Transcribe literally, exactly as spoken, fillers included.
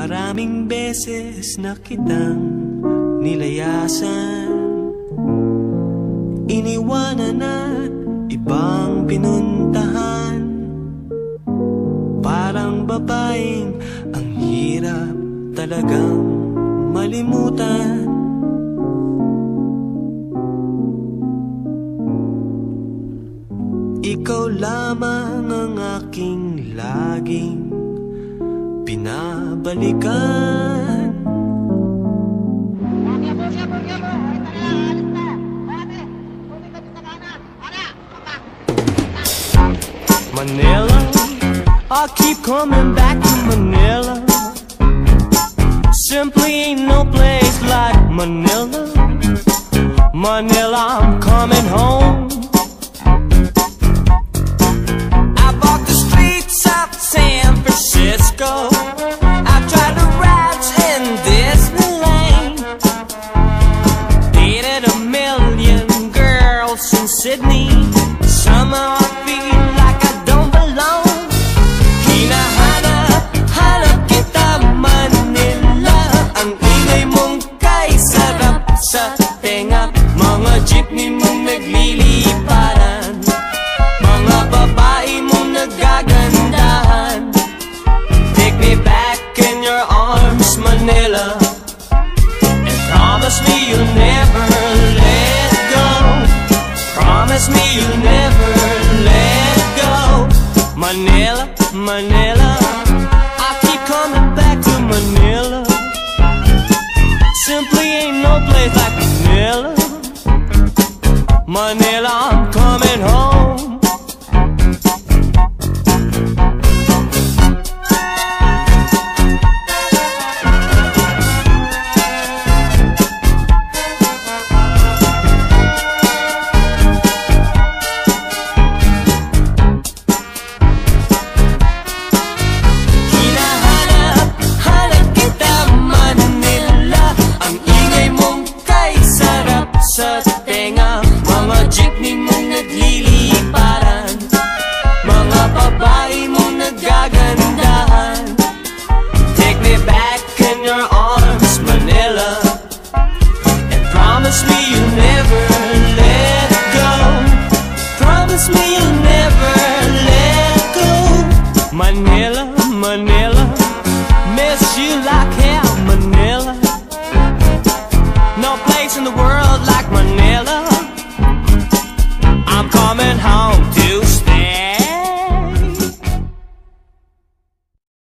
Maraming beses na kitang nilayasan, iniwanan at ibang pinuntahan. Parang babaeng ang hirap talagang malimutan. Ikaw lamang ang aking laging pinabalikan. Manila, I keep coming back to Manila. Simply ain't no place like Manila. Manila, I'm coming home. I walk the streets of San Francisco. I've tried the rides in Disneyland. Dated a million girls in Sydney. Somehow I feel like I don't belong. Hinahanap, hanap kita Manila. Ang ingay mong kay sarap sa tenga. Mga jeepney mong nagliliparan, mga babae mong nagagandahan. Take me back in your arms, Manila, and promise me you'll never let go. Promise me you'll never let go. Manila, Manila, I keep coming back to Manila. Simply ain't no place like Manila. Manila,